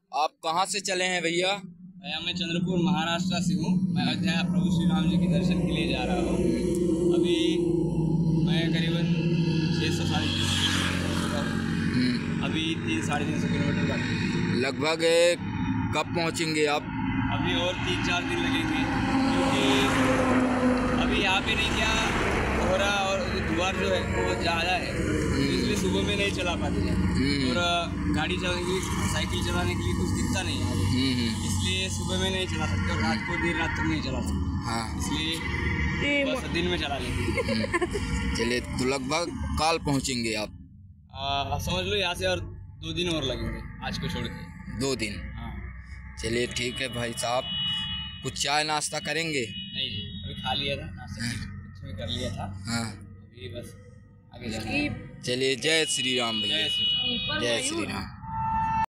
आप कहाँ से चले हैं भैया? मैं चंद्रपुर महाराष्ट्र से हूँ। मैं अयोध्या प्रभु श्री राम जी के दर्शन के लिए जा रहा हूँ। अभी मैं करीबन 600 साढ़े 600 अभी 300-350 किलोमीटर बाकी। लगभग कब पहुँचेंगे आप? अभी और 3-4 दिन लगेंगे, क्योंकि अभी यहाँ पे नहीं क्या हो रहा और द्वार जो है वो ज़्यादा है, इसलिए सुबह में नहीं चला पाते हैं। और गाड़ी चलाने की, साइकिल चलाने के लिए कुछ दिखता नहीं है, इसलिए सुबह में नहीं चला सकते और रात को देर रात तक नहीं चला सकते। हाँ, इसलिए बस दिन में चला लेंगे। चलिए, तो लगभग काल पहुँचेंगे आप? समझ लो यहाँ से और 2 दिन और लगेंगे, आज को छोड़ के 2 दिन। हाँ। चलिए ठीक है भाई साहब, कुछ चाय नाश्ता करेंगे? नहीं जी, अभी खा लिया था, नाश्ता कुछ में कर लिया था। हाँ, अभी बस आगे जाना है। चलिए, जय श्री राम भैया। जय श्री राम। जय श्री राम।